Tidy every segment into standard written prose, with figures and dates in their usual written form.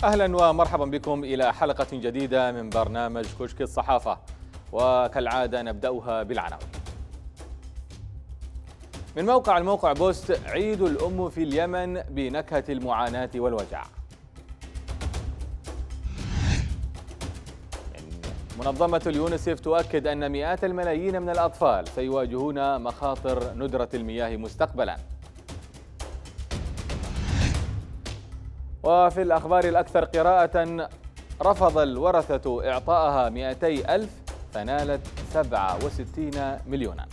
أهلا ومرحبا بكم إلى حلقة جديدة من برنامج كشك الصحافة، وكالعادة نبدأها بالعناوين. من الموقع بوست: عيد الأم في اليمن بنكهة المعاناة والوجع. منظمة اليونسيف تؤكد أن مئات الملايين من الأطفال سيواجهون مخاطر ندرة المياه مستقبلا. وفي الأخبار الأكثر قراءة: رفض الورثة إعطائها 200,000 فنالت 67 مليونا.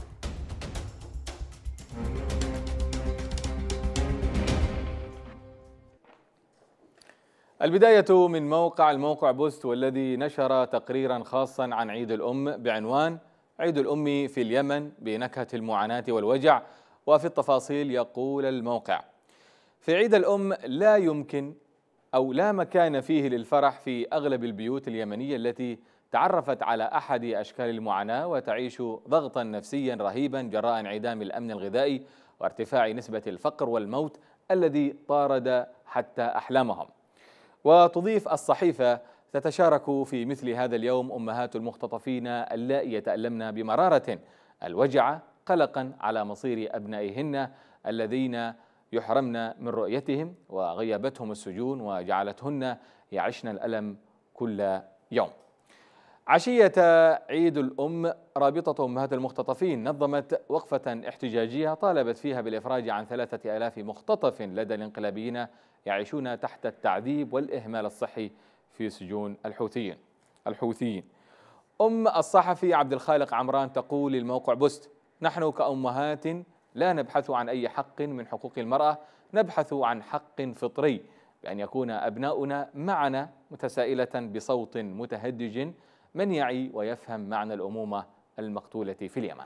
البداية من الموقع بوست، والذي نشر تقريرا خاصا عن عيد الأم بعنوان عيد الأم في اليمن بنكهة المعاناة والوجع. وفي التفاصيل يقول الموقع: في عيد الأم لا يمكن أو لا مكان فيه للفرح في أغلب البيوت اليمنية التي تعرفت على أحد أشكال المعاناة وتعيش ضغطا نفسيا رهيبا جراء انعدام الأمن الغذائي وارتفاع نسبة الفقر والموت الذي طارد حتى أحلامهم. وتضيف الصحيفة: تتشارك في مثل هذا اليوم أمهات المختطفين اللائي يتألمن بمرارة الوجع قلقا على مصير أبنائهن الذين يحرمن من رؤيتهم وغيبتهم السجون وجعلتهن يعشن الألم كل يوم. عشية عيد الأم، رابطة أمهات المختطفين نظمت وقفة احتجاجية طالبت فيها بالإفراج عن 3000 مختطف لدى الانقلابيين يعيشون تحت التعذيب والإهمال الصحي في سجون الحوثيين. أم الصحفي عبد الخالق عمران تقول للموقع بوست: نحن كأمهات لا نبحث عن أي حق من حقوق المرأة، نبحث عن حق فطري بأن يكون أبناؤنا معنا، متسائلة بصوت متهدج: من يعي ويفهم معنى الأمومة المقتولة في اليمن؟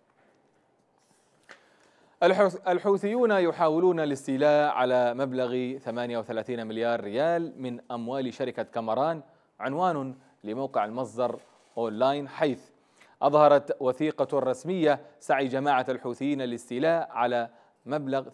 الحوثيون يحاولون الاستيلاء على مبلغ 38 مليار ريال من أموال شركة كامران، عنوان لموقع المصدر أونلاين، حيث أظهرت وثيقة رسمية سعي جماعة الحوثيين للاستيلاء على مبلغ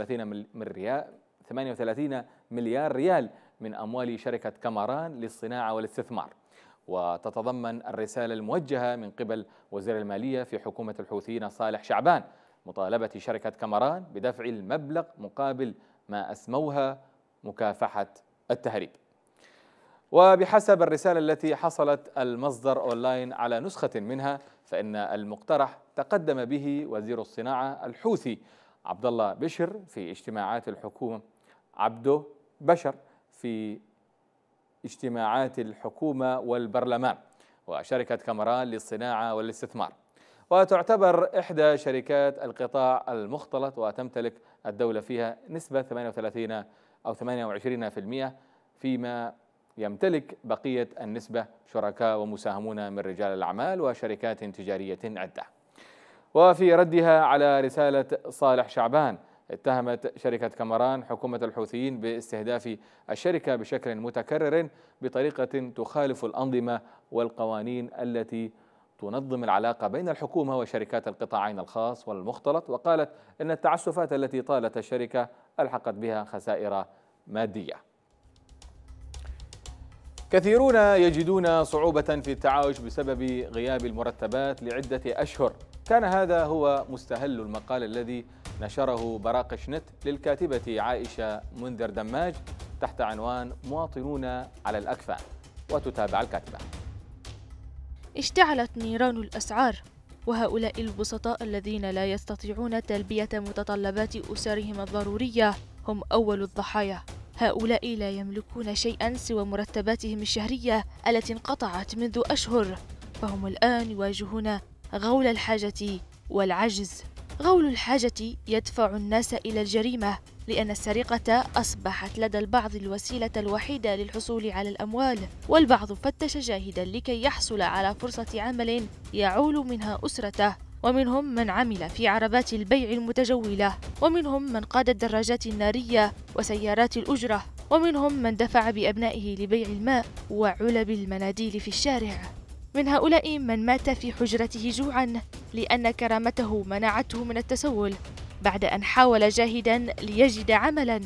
38 مليار ريال من أموال شركة كامران للصناعة والاستثمار. وتتضمن الرسالة الموجهة من قبل وزير المالية في حكومة الحوثيين صالح شعبان مطالبة شركة كامران بدفع المبلغ مقابل ما أسموها مكافحة التهريب. وبحسب الرسالة التي حصلت المصدر أونلاين على نسخة منها، فإن المقترح تقدم به وزير الصناعة الحوثي عبد الله بشر في اجتماعات الحكومة والبرلمان وشركة كامران للصناعة والاستثمار. وتعتبر إحدى شركات القطاع المختلط وتمتلك الدولة فيها نسبة 38 أو 28%، فيما يمتلك بقية النسبة شركاء ومساهمون من رجال الأعمال وشركات تجارية عدة. وفي ردها على رسالة صالح شعبان، اتهمت شركة كامران حكومة الحوثيين باستهداف الشركة بشكل متكرر بطريقة تخالف الأنظمة والقوانين التي تنظم العلاقة بين الحكومة وشركات القطاعين الخاص والمختلط. وقالت إن التعسفات التي طالت الشركة ألحقت بها خسائر مادية. كثيرون يجدون صعوبة في التعايش بسبب غياب المرتبات لعدة أشهر. كان هذا هو مستهل المقال الذي نشره براقش نت للكاتبة عائشة منذر دماج تحت عنوان مواطنون على الأكفان. وتتابع الكاتبة: اشتعلت نيران الأسعار، وهؤلاء البسطاء الذين لا يستطيعون تلبية متطلبات أسرهم الضرورية هم أول الضحايا. هؤلاء لا يملكون شيئا سوى مرتباتهم الشهرية التي انقطعت منذ أشهر، فهم الآن يواجهون غول الحاجة والعجز. غول الحاجة يدفع الناس إلى الجريمة، لأن السرقة أصبحت لدى البعض الوسيلة الوحيدة للحصول على الأموال، والبعض فتش جاهدا لكي يحصل على فرصة عمل يعول منها أسرته. ومنهم من عمل في عربات البيع المتجولة، ومنهم من قاد الدراجات النارية وسيارات الأجرة، ومنهم من دفع بأبنائه لبيع الماء وعلب المناديل في الشارع. من هؤلاء من مات في حجرته جوعا لأن كرامته منعته من التسول بعد أن حاول جاهدا ليجد عملا.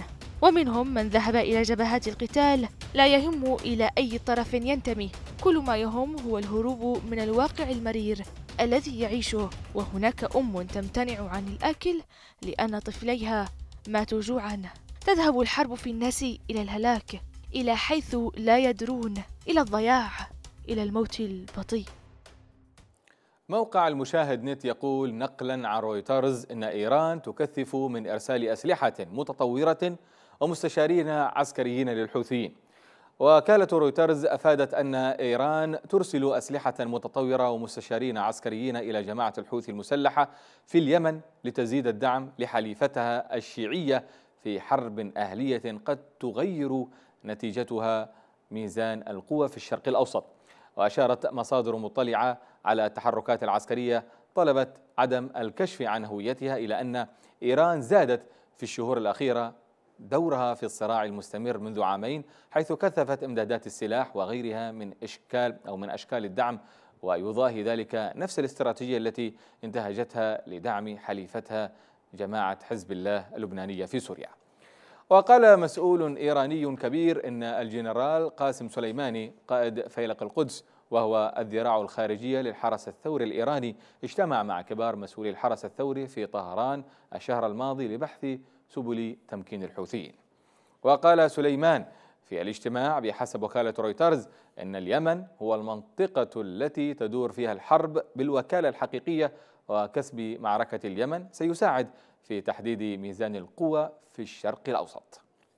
ومنهم من ذهب إلى جبهات القتال لا يهم إلى أي طرف ينتمي، كل ما يهم هو الهروب من الواقع المرير الذي يعيشه. وهناك تمتنع عن الأكل لأن طفليها ماتوا جوعا. تذهب الحرب في الناس إلى الهلاك، إلى حيث لا يدرون، إلى الضياع، إلى الموت البطيء. موقع المشاهد نت يقول نقلا عن رويترز إن إيران تكثف من إرسال أسلحة متطورة ومستشارين عسكريين للحوثيين. وكالة رويترز أفادت أن إيران ترسل أسلحة متطورة ومستشارين عسكريين إلى جماعة الحوثي المسلحة في اليمن لتزيد الدعم لحليفتها الشيعية في حرب أهلية قد تغير نتيجتها ميزان القوى في الشرق الأوسط. وأشارت مصادر مطلعة على التحركات العسكرية طلبت عدم الكشف عن هويتها إلى أن إيران زادت في الشهور الأخيرة دورها في الصراع المستمر منذ عامين، حيث كثفت إمدادات السلاح وغيرها من أشكال الدعم، ويضاهي ذلك نفس الاستراتيجية التي انتهجتها لدعم حليفتها جماعة حزب الله اللبنانية في سوريا. وقال مسؤول إيراني كبير إن الجنرال قاسم سليماني قائد فيلق القدس وهو الذراع الخارجية للحرس الثوري الإيراني اجتمع مع كبار مسؤولي الحرس الثوري في طهران الشهر الماضي لبحث سبل تمكين الحوثيين. وقال سليمان في الاجتماع بحسب وكالة رويترز إن اليمن هو المنطقة التي تدور فيها الحرب بالوكالة الحقيقية، وكسب معركة اليمن سيساعد في تحديد ميزان القوى في الشرق الأوسط.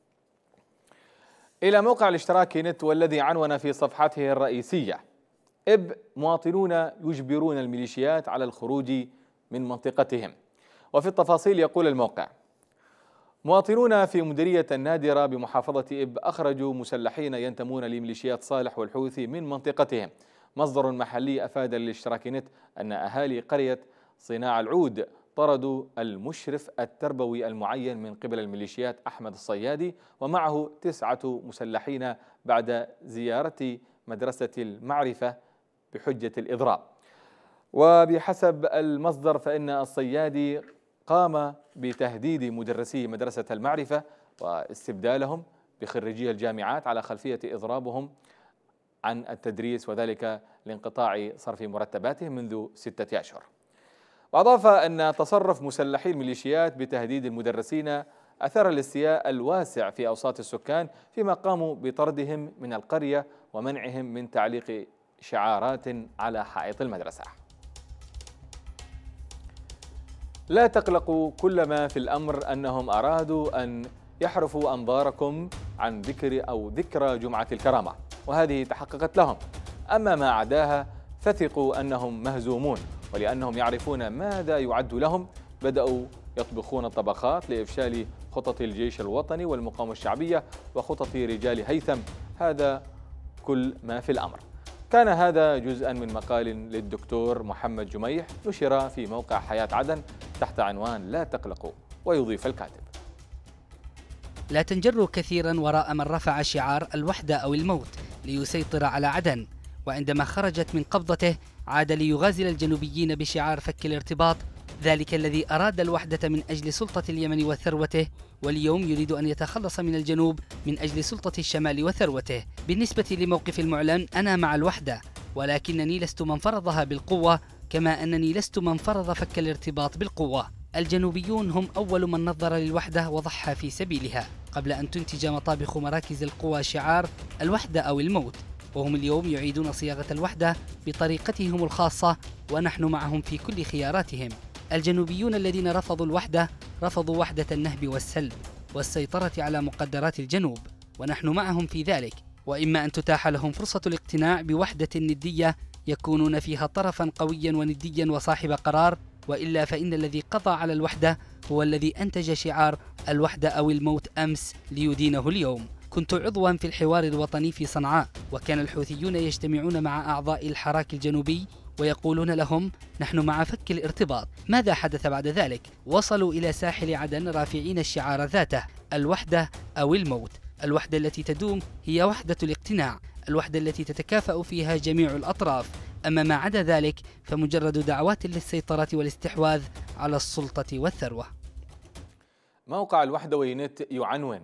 إلى موقع الاشتراك نت والذي عنون في صفحته الرئيسية مواطنون يجبرون الميليشيات على الخروج من منطقتهم. وفي التفاصيل يقول الموقع مواطنون في مديرية النادرة بمحافظة أخرجوا مسلحين ينتمون لميليشيات صالح والحوثي من منطقتهم. مصدر محلي أفاد للاشتراك نت أن أهالي قرية صناع العود طردوا المشرف التربوي المعين من قبل الميليشيات أحمد الصيادي ومعه 9 مسلحين بعد زيارة مدرسة المعرفة بحجة الإضراب. وبحسب المصدر فإن الصيادي قام بتهديد مدرسي مدرسة المعرفة واستبدالهم بخريجي الجامعات على خلفية إضرابهم عن التدريس، وذلك لانقطاع صرف مرتباتهم منذ 6 أشهر. وأضاف أن تصرف مسلحي الميليشيات بتهديد المدرسين أثار الاستياء الواسع في أوساط السكان، فيما قاموا بطردهم من القرية ومنعهم من تعليق شعارات على حائط المدرسة. لا تقلقوا، كل ما في الأمر أنهم أرادوا أن يحرفوا أنظاركم عن ذكرى جمعة الكرامة، وهذه تحققت لهم. أما ما عداها فثقوا أنهم مهزومون، ولأنهم يعرفون ماذا يعد لهم بدأوا يطبخون الطبخات لإفشال خطط الجيش الوطني والمقاومة الشعبية وخطط رجال هيثم. هذا كل ما في الأمر. كان هذا جزءا من مقال للدكتور محمد جميح نشر في موقع حياة عدن تحت عنوان لا تقلقوا. ويضيف الكاتب: لا تنجروا كثيرا وراء من رفع شعار الوحدة أو الموت ليسيطر على عدن، وعندما خرجت من قبضته عاد ليغازل الجنوبيين بشعار فك الارتباط، ذلك الذي أراد الوحدة من أجل سلطة اليمن وثروته، واليوم يريد أن يتخلص من الجنوب من أجل سلطة الشمال وثروته. بالنسبة لموقف المعلن، أنا مع الوحدة، ولكنني لست من فرضها بالقوة، كما أنني لست من فرض فك الارتباط بالقوة. الجنوبيون هم أول من نظر للوحدة وضحى في سبيلها قبل أن تنتج مطابخ مراكز القوى شعار الوحدة أو الموت، وهم اليوم يعيدون صياغة الوحدة بطريقتهم الخاصة، ونحن معهم في كل خياراتهم. الجنوبيون الذين رفضوا الوحدة رفضوا وحدة النهب والسلب والسيطرة على مقدرات الجنوب، ونحن معهم في ذلك. وإما أن تتاح لهم فرصة الاقتناع بوحدة ندية يكونون فيها طرفا قويا ونديا وصاحب قرار، وإلا فإن الذي قضى على الوحدة هو الذي أنتج شعار الوحدة أو الموت أمس ليدينه اليوم. كنت عضوا في الحوار الوطني في صنعاء، وكان الحوثيون يجتمعون مع أعضاء الحراك الجنوبي ويقولون لهم نحن مع فك الارتباط. ماذا حدث بعد ذلك؟ وصلوا إلى ساحل عدن رافعين الشعار ذاته الوحدة أو الموت. الوحدة التي تدوم هي وحدة الاقتناع، الوحدة التي تتكافأ فيها جميع الأطراف. أما ما عدا ذلك فمجرد دعوات للسيطرة والاستحواذ على السلطة والثروة. موقع الوحدة نت يعنون: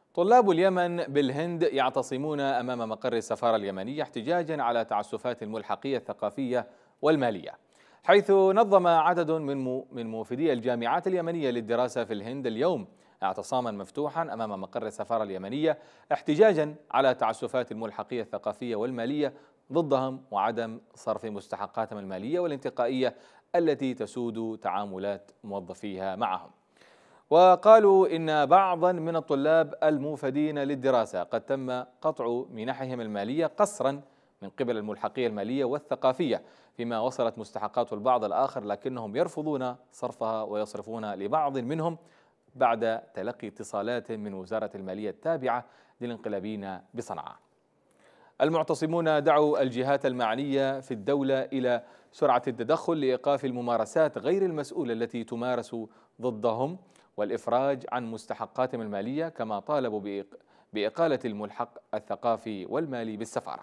طلاب اليمن بالهند يعتصمون أمام مقر السفارة اليمنية احتجاجا على تعسفات الملحقية الثقافية والمالية، حيث نظم عدد من موفدي الجامعات اليمنية للدراسة في الهند اليوم اعتصاما مفتوحا أمام مقر السفارة اليمنية احتجاجا على تعسفات الملحقية الثقافية والمالية ضدهم وعدم صرف مستحقاتهم المالية والانتقائية التي تسود تعاملات موظفيها معهم. وقالوا إن بعضا من الطلاب الموفدين للدراسة قد تم قطع منحهم المالية قسرا من قبل الملحقية المالية والثقافية، فيما وصلت مستحقات البعض الآخر لكنهم يرفضون صرفها ويصرفون لبعض منهم بعد تلقي اتصالات من وزارة المالية التابعة للانقلابيين بصنعاء. المعتصمون دعوا الجهات المعنية في الدولة إلى سرعة التدخل لإيقاف الممارسات غير المسؤولة التي تمارس ضدهم والإفراج عن مستحقاتهم المالية، كما طالبوا بإقالة الملحق الثقافي والمالي بالسفارة.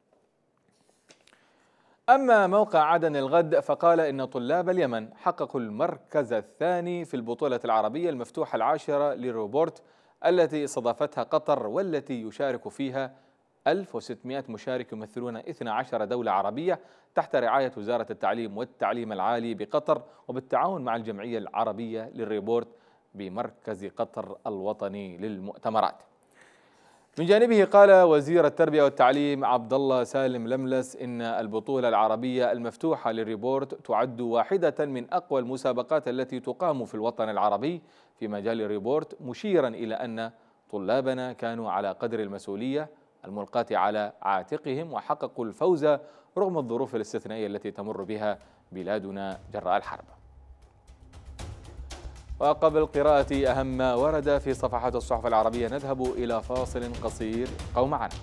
أما موقع عدن الغد فقال إن طلاب اليمن حققوا المركز الثاني في البطولة العربية المفتوحة العاشرة للروبورت التي استضافتها قطر، والتي يشارك فيها 1600 مشارك يمثلون 12 دولة عربية تحت رعاية وزارة التعليم والتعليم العالي بقطر وبالتعاون مع الجمعية العربية للريبورت بمركز قطر الوطني للمؤتمرات. من جانبه قال وزير التربية والتعليم عبد الله سالم لملس إن البطولة العربية المفتوحة للريبورت تعد واحدة من أقوى المسابقات التي تقام في الوطن العربي في مجال الريبورت، مشيرا إلى أن طلابنا كانوا على قدر المسؤولية الملقاة على عاتقهم وحققوا الفوز رغم الظروف الاستثنائية التي تمر بها بلادنا جراء الحرب. وقبل قراءة أهم ما ورد في صفحات الصحف العربية نذهب إلى فاصل قصير، ابقوا معنا.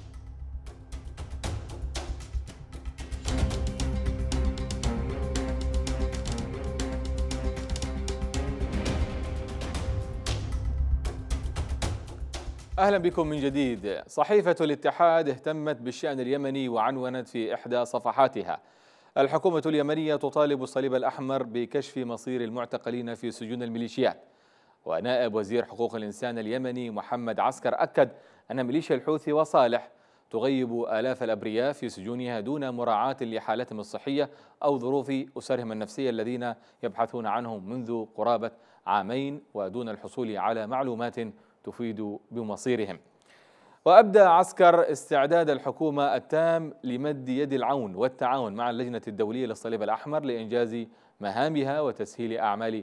أهلا بكم من جديد. صحيفة الاتحاد اهتمت بالشأن اليمني وعنونت في إحدى صفحاتها: الحكومة اليمنية تطالب الصليب الأحمر بكشف مصير المعتقلين في سجون الميليشيات. ونائب وزير حقوق الإنسان اليمني محمد عسكر أكد أن ميليشيا الحوثي وصالح تغيب آلاف الأبرياء في سجونها دون مراعاة لحالتهم الصحية أو ظروف أسرهم النفسية الذين يبحثون عنهم منذ قرابة عامين ودون الحصول على معلومات تفيد بمصيرهم. وأبدى عسكر استعداد الحكومة التام لمد يد العون والتعاون مع اللجنة الدولية للصليب الأحمر لإنجاز مهامها وتسهيل أعمال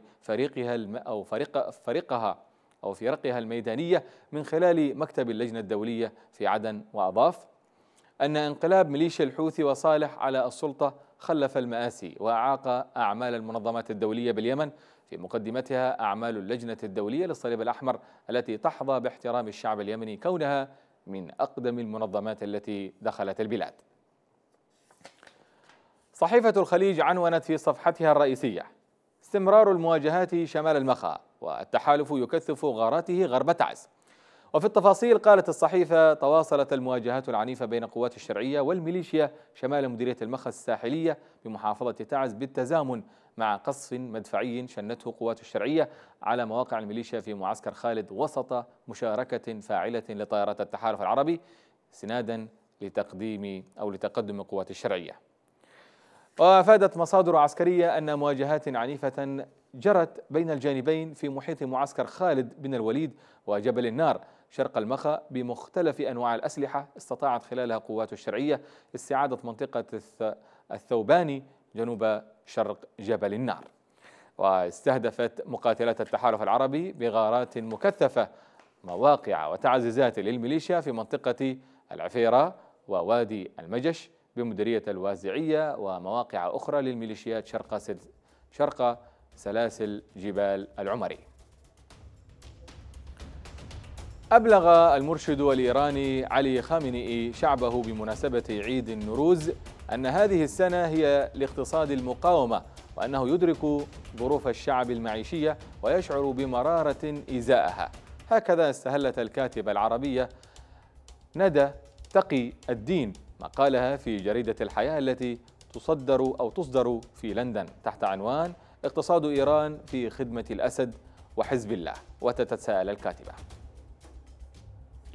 فرقها الميدانية من خلال مكتب اللجنة الدولية في عدن. وأضاف أن انقلاب ميليشيا الحوثي وصالح على السلطة خلف المآسي وأعاق أعمال المنظمات الدولية باليمن، في مقدمتها أعمال اللجنة الدولية للصليب الأحمر التي تحظى باحترام الشعب اليمني كونها من أقدم المنظمات التي دخلت البلاد. صحيفة الخليج عنونت في صفحتها الرئيسية: استمرار المواجهات شمال المخا والتحالف يكثف غاراته غرب تعز. وفي التفاصيل قالت الصحيفة: تواصلت المواجهات العنيفة بين قوات الشرعية والميليشيا شمال مديرية المخا الساحلية بمحافظة تعز بالتزامن مع قصف مدفعي شنته قوات الشرعية على مواقع الميليشيا في معسكر خالد وسط مشاركة فاعلة لطائرات التحالف العربي استنادا لتقدم قوات الشرعية. وأفادت مصادر عسكرية أن مواجهات عنيفة جرت بين الجانبين في محيط معسكر خالد بن الوليد وجبل النار شرق المخا بمختلف أنواع الأسلحة استطاعت خلالها قوات الشرعية استعادة منطقة الثوباني جنوب شرق جبل النار. واستهدفت مقاتلات التحالف العربي بغارات مكثفة مواقع وتعزيزات للميليشيا في منطقة العفيرة ووادي المجش بمديرية الوازعية ومواقع أخرى للميليشيات شرق سلاسل جبال العمري. أبلغ المرشد الإيراني علي خامنئي شعبه بمناسبة عيد النوروز أن هذه السنة هي لاقتصاد المقاومة، وأنه يدرك ظروف الشعب المعيشية ويشعر بمرارة إزاءها. هكذا استهلت الكاتبة العربية ندى تقي الدين مقالها في جريدة الحياة التي تصدر في لندن تحت عنوان اقتصاد إيران في خدمة الأسد وحزب الله. وتتساءل الكاتبة: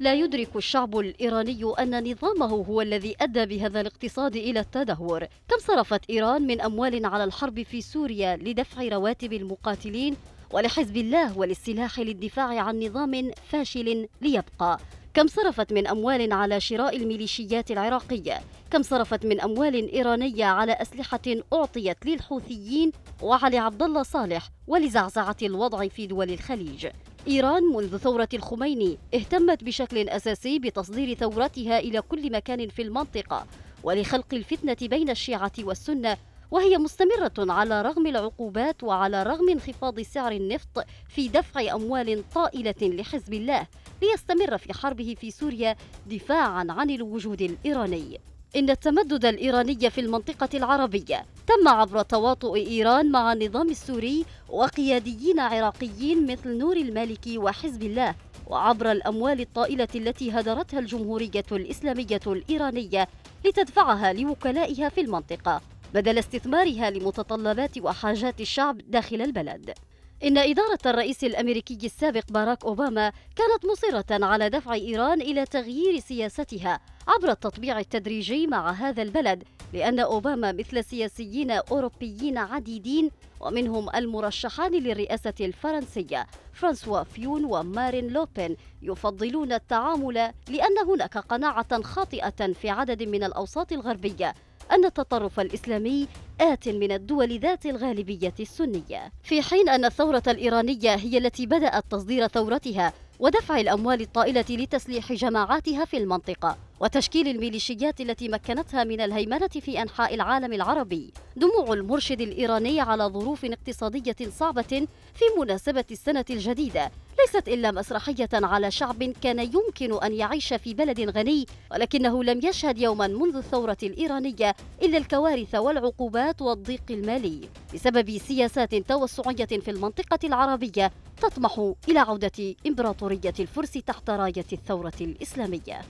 لا يدرك الشعب الإيراني أن نظامه هو الذي أدى بهذا الاقتصاد إلى التدهور. كم صرفت إيران من أموال على الحرب في سوريا لدفع رواتب المقاتلين ولحزب الله وللسلاح للدفاع عن نظام فاشل ليبقى؟ كم صرفت من أموال على شراء الميليشيات العراقية؟ كم صرفت من أموال إيرانية على أسلحة أعطيت للحوثيين وعلي عبد الله صالح ولزعزعة الوضع في دول الخليج؟ إيران منذ ثورة الخميني اهتمت بشكل أساسي بتصدير ثوراتها إلى كل مكان في المنطقة ولخلق الفتنة بين الشيعة والسنة، وهي مستمرة على رغم العقوبات وعلى رغم انخفاض سعر النفط في دفع أموال طائلة لحزب الله ليستمر في حربه في سوريا دفاعا عن الوجود الإيراني. إن التمدد الإيراني في المنطقة العربية تم عبر تواطؤ إيران مع النظام السوري وقياديين عراقيين مثل نور المالكي وحزب الله، وعبر الأموال الطائلة التي هدرتها الجمهورية الإسلامية الإيرانية لتدفعها لوكلائها في المنطقة بدل استثمارها لمتطلبات وحاجات الشعب داخل البلد. إن إدارة الرئيس الأمريكي السابق باراك أوباما كانت مصرة على دفع إيران إلى تغيير سياستها عبر التطبيع التدريجي مع هذا البلد، لأن أوباما مثل سياسيين أوروبيين عديدين ومنهم المرشحان للرئاسة الفرنسية فرانسوا فيون ومارين لوبين يفضلون التعامل، لأن هناك قناعة خاطئة في عدد من الأوساط الغربية أن التطرف الإسلامي آت من الدول ذات الغالبية السنية، في حين أن الثورة الإيرانية هي التي بدأت تصدير ثورتها ودفع الأموال الطائلة لتسليح جماعاتها في المنطقة وتشكيل الميليشيات التي مكنتها من الهيمنة في أنحاء العالم العربي. دموع المرشد الإيراني على ظروف اقتصادية صعبة في مناسبة السنة الجديدة ليست إلا مسرحية على شعب كان يمكن أن يعيش في بلد غني، ولكنه لم يشهد يوما منذ الثورة الإيرانية إلا الكوارث والعقوبات والضيق المالي بسبب سياسات توسعية في المنطقة العربية تطمح إلى عودة إمبراطورية الفرس تحت راية الثورة الإسلامية.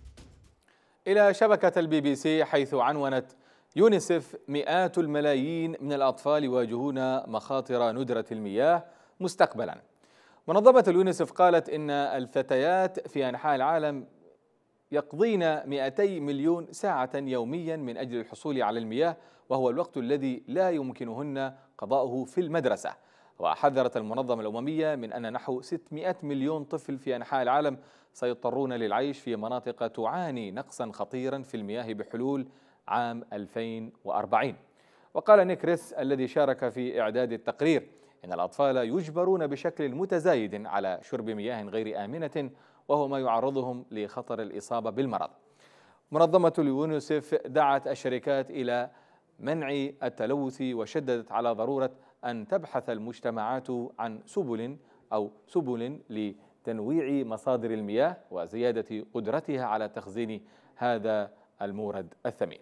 إلى شبكة BBC، حيث عنونت يونيسف مئات الملايين من الأطفال يواجهون مخاطر ندرة المياه مستقبلا. منظمة اليونيسف قالت إن الفتيات في أنحاء العالم يقضين 200 مليون ساعة يوميا من أجل الحصول على المياه، وهو الوقت الذي لا يمكنهن قضاؤه في المدرسة. وحذرت المنظمة الأممية من أن نحو 600 مليون طفل في أنحاء العالم سيضطرون للعيش في مناطق تعاني نقصا خطيرا في المياه بحلول عام 2040. وقال نيك ريس الذي شارك في إعداد التقرير إن الأطفال يجبرون بشكل متزايد على شرب مياه غير آمنة، وهو ما يعرضهم لخطر الإصابة بالمرض. منظمة اليونيسف دعت الشركات إلى منع التلوث وشددت على ضرورة أن تبحث المجتمعات عن سبل لتنويع مصادر المياه وزيادة قدرتها على تخزين هذا المورد الثمين.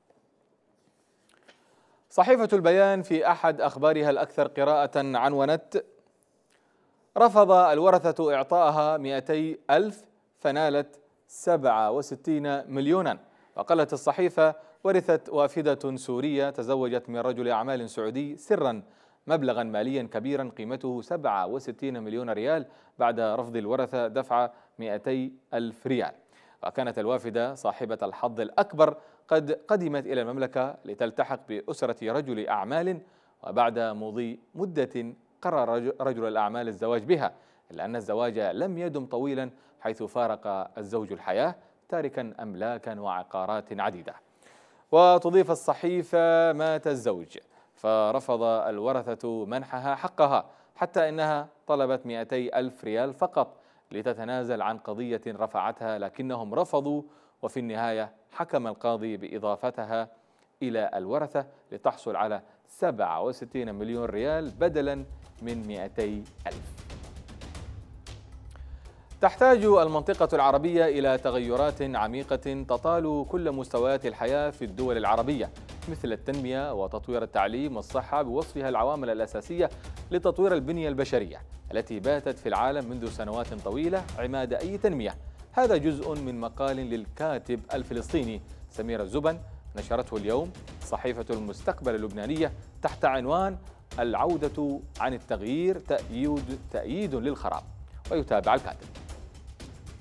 صحيفة البيان في أحد أخبارها الأكثر قراءة عنونت: رفض الورثة إعطائها 200 ألف فنالت 67 مليونا. وقالت الصحيفة: ورثت وافدة سورية تزوجت من رجل أعمال سعودي سرا مبلغا ماليا كبيرا قيمته 67 مليون ريال بعد رفض الورثة دفع 200 ألف ريال. وكانت الوافدة صاحبة الحظ الأكبر قد قدمت إلى المملكة لتلتحق بأسرة رجل أعمال، وبعد مضي مدة قرر رجل الأعمال الزواج بها، إلا أن الزواج لم يدم طويلا حيث فارق الزوج الحياة تاركا أملاكا وعقارات عديدة. وتضيف الصحيفة: مات الزوج فرفض الورثة منحها حقها، حتى إنها طلبت 200 ألف ريال فقط لتتنازل عن قضية رفعتها، لكنهم رفضوا، وفي النهاية حكم القاضي بإضافتها إلى الورثة لتحصل على 67 مليون ريال بدلا من 200 ألف. تحتاج المنطقة العربية إلى تغيرات عميقة تطال كل مستويات الحياة في الدول العربية، مثل التنمية وتطوير التعليم والصحة، بوصفها العوامل الأساسية لتطوير البنية البشرية التي باتت في العالم منذ سنوات طويلة عماد أي تنمية. هذا جزء من مقال للكاتب الفلسطيني سمير الزبن نشرته اليوم صحيفة المستقبل اللبنانية تحت عنوان: العودة عن التغيير تأييد للخراب. ويتابع الكاتب: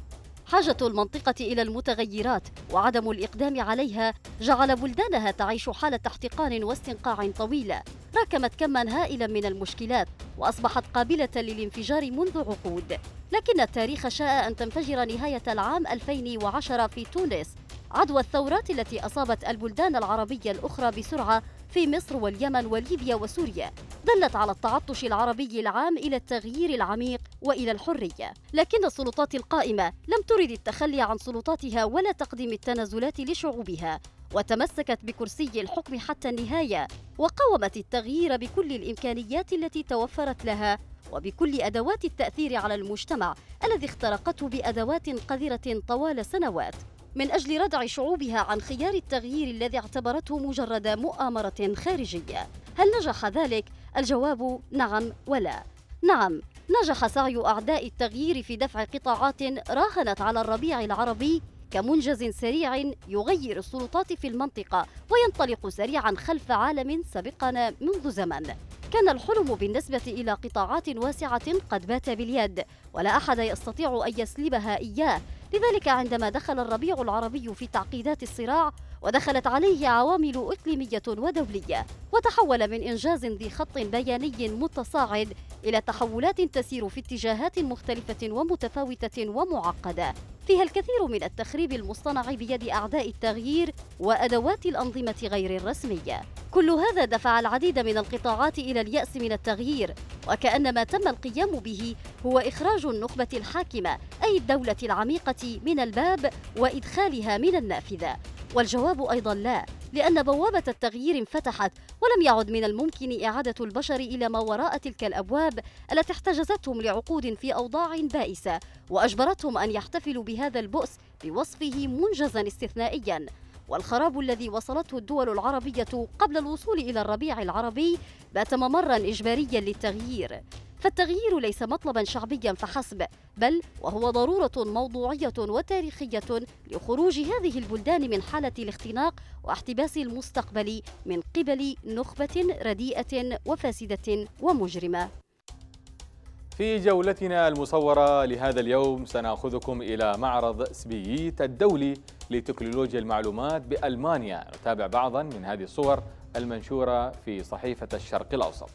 حاجة المنطقة إلى المتغيرات وعدم الإقدام عليها جعل بلدانها تعيش حالة احتقان واستنقاع طويلة راكمت كما هائلا من المشكلات وأصبحت قابلة للانفجار منذ عقود. لكن التاريخ شاء أن تنفجر نهاية العام 2010 في تونس عدوى الثورات التي أصابت البلدان العربية الأخرى بسرعة في مصر واليمن وليبيا وسوريا، دلت على التعطش العربي العام إلى التغيير العميق وإلى الحرية. لكن السلطات القائمة لم ترد التخلي عن سلطاتها ولا تقديم التنازلات لشعوبها، وتمسكت بكرسي الحكم حتى النهاية، وقاومت التغيير بكل الإمكانيات التي توفرت لها وبكل أدوات التأثير على المجتمع الذي اخترقته بأدوات قذرة طوال سنوات من أجل ردع شعوبها عن خيار التغيير الذي اعتبرته مجرد مؤامرة خارجية. هل نجح ذلك؟ الجواب نعم ولا. نعم، نجح سعي أعداء التغيير في دفع قطاعات راهنت على الربيع العربي كمنجز سريع يغير السلطات في المنطقة وينطلق سريعا خلف عالم سبقنا منذ زمن. كان الحلم بالنسبة إلى قطاعات واسعة قد بات باليد ولا أحد يستطيع أن يسلبها إياه. لذلك عندما دخل الربيع العربي في تعقيدات الصراع ودخلت عليه عوامل إقليمية ودولية وتحول من إنجاز ذي خط بياني متصاعد إلى تحولات تسير في اتجاهات مختلفة ومتفاوتة ومعقدة فيها الكثير من التخريب المصطنع بيد أعداء التغيير وأدوات الأنظمة غير الرسمية. كل هذا دفع العديد من القطاعات إلى اليأس من التغيير، وكأن ما تم القيام به هو إخراج النخبة الحاكمة أي الدولة العميقة من الباب وإدخالها من النافذة. والجواب أيضا لا، لأن بوابة التغيير انفتحت ولم يعد من الممكن إعادة البشر إلى ما وراء تلك الأبواب التي احتجزتهم لعقود في أوضاع بائسة وأجبرتهم أن يحتفلوا بهذا البؤس بوصفه منجزا استثنائيا. والخراب الذي وصلته الدول العربية قبل الوصول إلى الربيع العربي بات ممرا إجباريا للتغيير. فالتغيير ليس مطلبا شعبيا فحسب، بل وهو ضرورة موضوعية وتاريخية لخروج هذه البلدان من حالة الاختناق واحتباس المستقبل من قبل نخبة رديئة وفاسدة ومجرمة. في جولتنا المصورة لهذا اليوم سنأخذكم إلى معرض سبييت الدولي لتكنولوجيا المعلومات بألمانيا. نتابع بعضا من هذه الصور المنشورة في صحيفة الشرق الأوسط.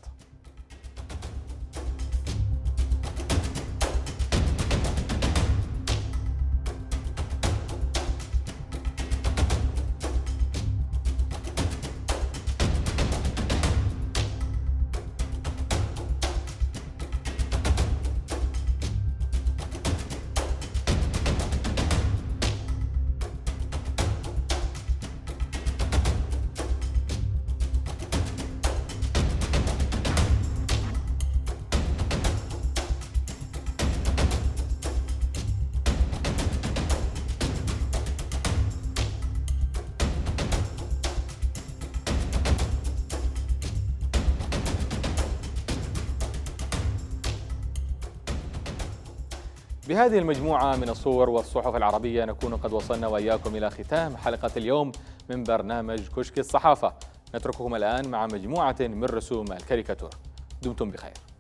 بهذه المجموعة من الصور والصحف العربية نكون قد وصلنا وإياكم إلى ختام حلقة اليوم من برنامج كشك الصحافة. نترككم الآن مع مجموعة من رسوم الكاريكاتور. دمتم بخير.